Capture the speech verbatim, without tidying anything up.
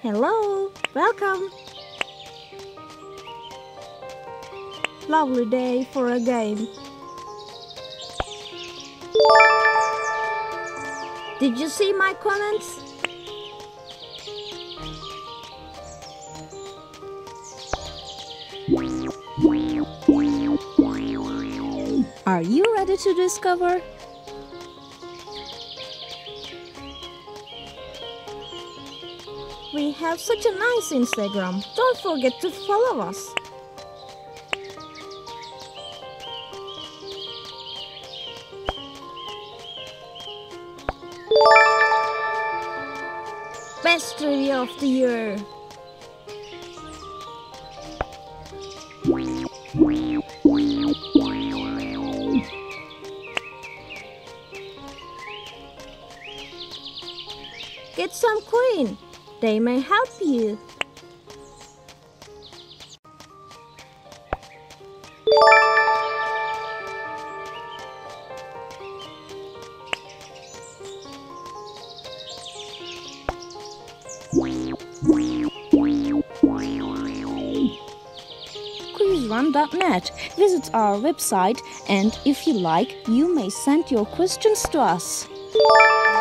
Hello, welcome. Lovely day for a game. Did you see my comments? Are you ready to discover? We have such a nice Instagram. Don't forget to follow us. Best trivia of the year. Get some coin. They may help you. quiz run dot net. Visit our website, and if you like, you may send your questions to us.